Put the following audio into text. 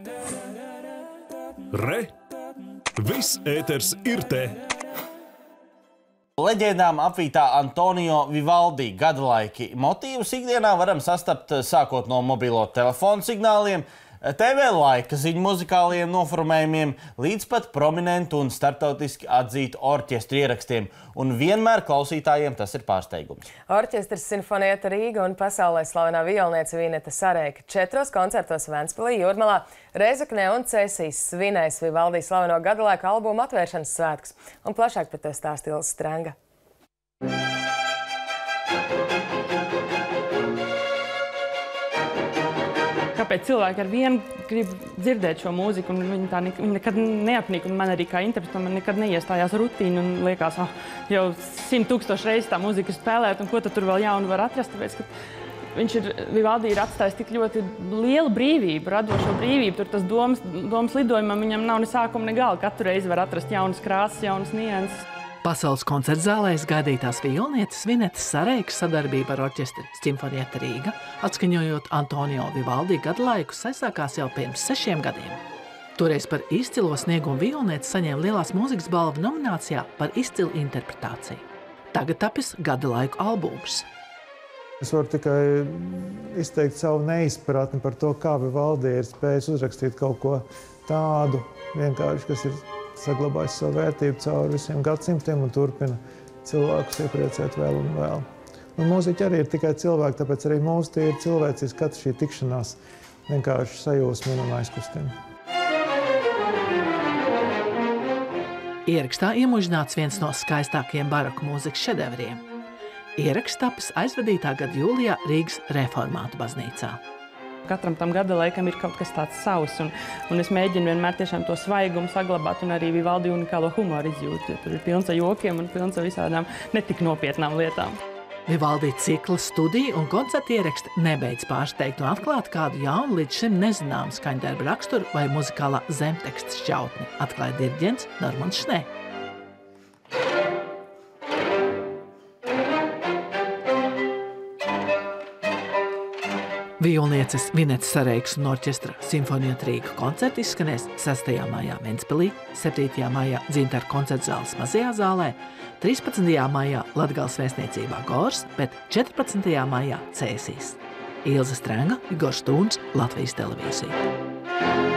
Re! Viss ēters ir te! Leģendām apvītā Antonio Vivaldi gadalaiki. Motīvus ikdienā varam sastapt sākot no mobilo telefonu signāliem, TV laika ziņu muzikāliem noformējumiem, līdz pat prominentu un starptautiski atzītu orķestru ierakstiem. Un vienmēr klausītājiem tas ir pārsteigums. Orķestrs Sinfonieta Rīga un pasaulē slavenā violniece Vineta Sareika 4 koncertos Ventspilī, Jūrmalā, Reizeknē un Cēsīs svinēs Vivaldi slaveno gadalaika albumu atvēršanas svētkus. Un plašāk par to stāsta Ilze Strenga. Kāpēc cilvēki ar vienu grib dzirdēt šo mūziku, un viņi nekad neapnīk, un man arī kā interpretam nekad neiestājās rutīna, un liekas, jau 100 000 reizes tā mūzika ir spēlēta, un ko tad tur vēl jaunu var atrast, tāpēc, ka Vivaldi ir atstājis tik ļoti lielu brīvību, radošo brīvību, tur tas domas lidojumam viņam nav ne sākuma, ne gala, katru reizi var atrast jaunas krāsas, jaunas nianses. Pasaules koncertzālēs gaidītās violnieces Vinetas Sareikas sadarbība ar orķestri Sinfonieta Rīga, atskaņojot Antonio Vivaldi gadalaikus, aizsākās jau pirms 6 gadiem. Toreiz par izcilo sniegumu violniece saņēma Lielās mūzikas balvu nominācijā par izcilu interpretāciju. Tagad tapis gadalaiku albums. Es varu tikai izteikt savu neizpratni par to, kā Vivaldi ir spējis uzrakstīt kaut ko tādu vienkārši, kas ir saglabājis savu vērtību cauri visiem gadsimtiem un turpina cilvēkus iepriecēt vēl un vēl. Un mūziķi arī ir tikai cilvēki, tāpēc arī mūsu tie ir cilvēciski, katra šī tikšanās vienkārši sajūsmina un aizkustina. Ierakstā iemužināts viens no skaistākajiem baroku mūzikas šedevriem. Ieraksts tapis aizvadītā gada jūlijā Rīgas reformātu baznīcā. Katram tam gadalaikam ir kaut kas tāds savs, un es mēģinu vienmēr tiešām to svaigumu saglabāt un arī Vivaldi unikālo humoru izjūtu, jo tur ir pilns ar jokiem un pilns ar visādām netik nopietnām lietām. Vivaldi cikla studija un koncerta ieraksti nebeidz pārsteigt un atklāt kādu jaunu līdz šim nezināmu skaņdarbu raksturu vai muzikālā zemteksta šķautni, atklāja diriģents Normans Šnē. Violnieces Vinetas Sareikas un orķestra Sinfonieta Rīga koncerti izskanēs 6. maijā Ventspilī, 7. maijā Dzintaru koncertzāles mazajā zālē, 13. maijā Latgales vēstniecībā Gors, bet 14. maijā Cēsīs. Ilze Strenga, Igors Tūns, Latvijas televīzija.